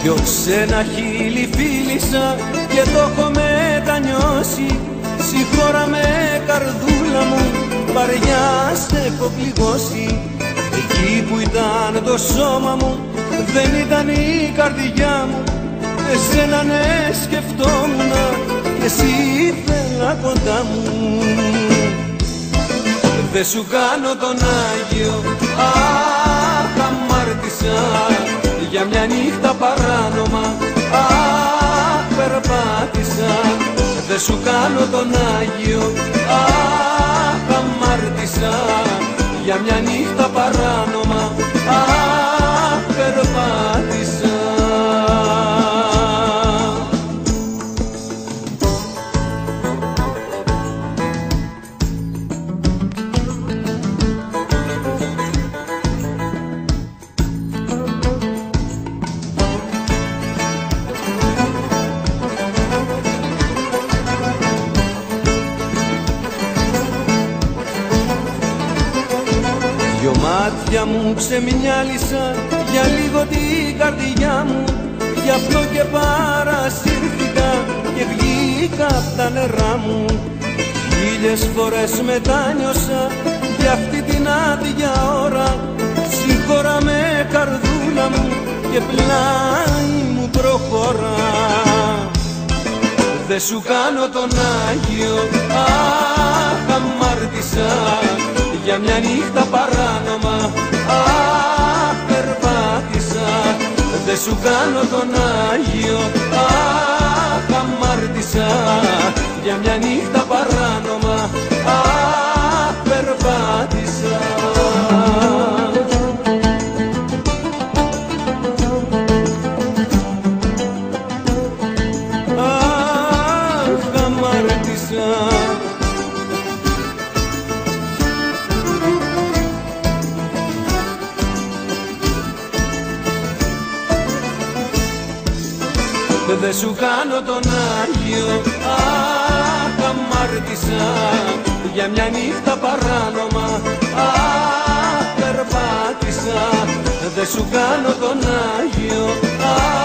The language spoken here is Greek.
Δυο ξένα χείλη φίλησα και το έχω μετανιώσει. Συγχώρα με καρδούλα μου, βαριά σε έχω πληγώσει. Εκεί που ήταν το σώμα μου δεν ήταν η καρδιά μου. Εσένα ναι σκεφτόμουνα και εσύ ήθελα κοντά μου. Δε σου κάνω τον Άγιο, αχ αμάρτησα για μια νύχτα παράνομα, αχ περπάτησα. Δε σου κάνω τον Άγιο, αχ αμάρτησα για μια νύχτα παράνομα, αχ περπάτησα. Δυο μάτια μου ξεμοιάλισαν για λίγο την καρδιά μου. Γι' αυτό και παρασύρθηκα και βγήκα απ' τα νερά μου. Χίλιες φορές μετάνιωσα για αυτή την άδεια ώρα. Συγχώρα με καρδούλα μου και πλάι μου προχωρά. Δε σου κάνω τον Άγιο, αχ αμάρτησα για μια νύχτα παράνομα, αχ περπάτησα. Δε σου κάνω τον Άγιο, αχ αμάρτησα για μια νύχτα παράνομα, αχ περπάτησα. Αχ αμάρτησα. Δε σου κάνω τον Άγιο, αχ αμάρτησα για μια νύχτα παράνομα, αχ περπάτησα. Δε σου κάνω τον Άγιο,